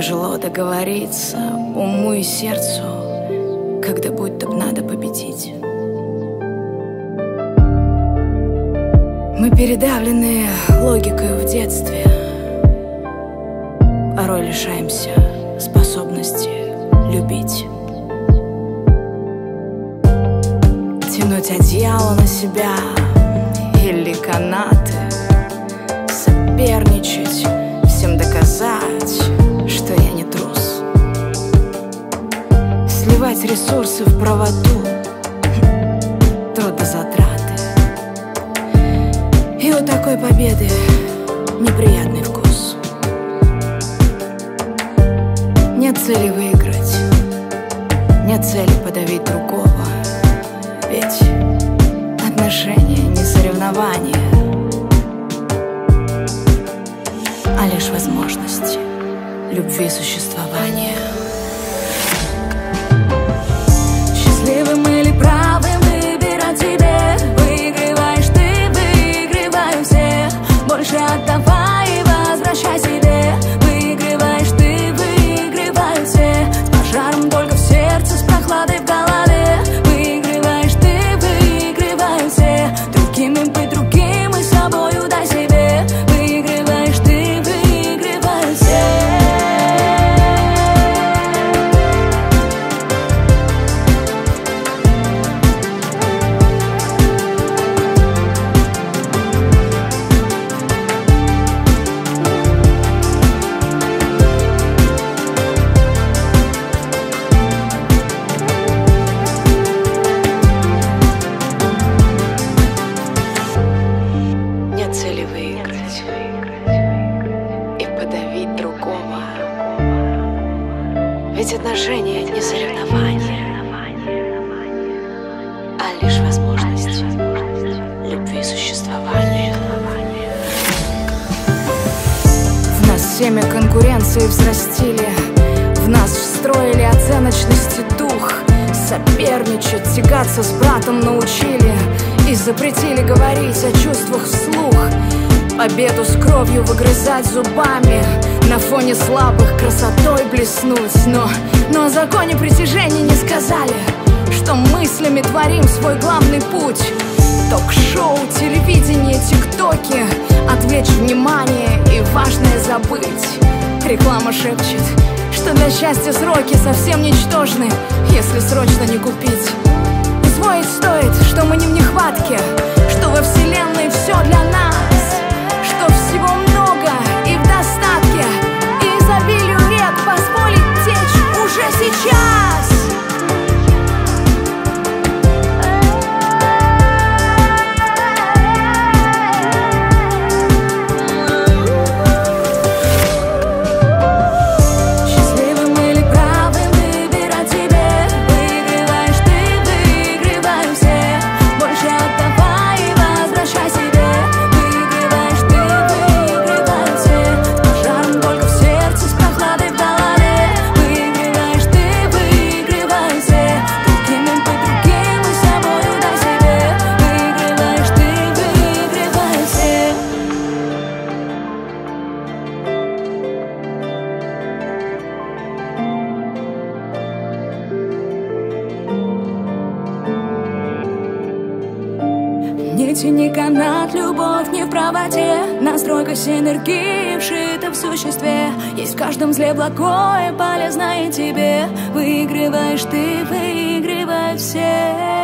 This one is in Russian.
тяжело договориться уму и сердцу, когда будто б надо победить. Мы передавлены логикой в детстве, порой лишаемся способности любить. Тянуть одеяло на себя или канаты, соперничать, всем доказать, что я не трус, сливать ресурсы в правоту, трудозатраты. И у такой победы неприятный вкус. Нет цели выиграть, нет цели подавить другого, ведь отношения не соревнования, а лишь возможность любви существования. Счастливым или правым выбирать тебе. Выигрываешь ты, выигрываю все. Больше отдавай и возвращай себе. Выигрываешь ты, выигрываю все. С пожаром только в сердце, с прохладой в голове. Выигрываешь ты, выигрываю все. Другим им быть другим и собою дай себе. Выигрываешь ты, выигрываю все. Нет цели выиграть и подавить другого, ведь отношения не соревнования, а лишь возможность любви существования. В нас семя конкуренции взрастили, в нас встроили оценочности дух. Соперничать, тягаться с братом научили и запретили говорить о чувствах вслух. Победу с кровью выгрызать зубами, на фоне слабых красотой блеснуть. Но о законе притяжения не сказали, что мыслями творим свой главный путь. Ток-шоу, телевидение, тиктоки, отвлечь внимание и важное забыть. Реклама шепчет, что для счастья сроки совсем ничтожны, если срочно не купить. Усвоить стоит, что мы не в нехватке, что во вселенной все для нас, что всего много и в достатке, и изобилию рек позволить течь уже сейчас. Не тяни канат, любовь не в правоте. Настройка синергии вшита в существе. Есть в каждом зле благое, полезное тебе. Выигрываешь ты, выигрывают все.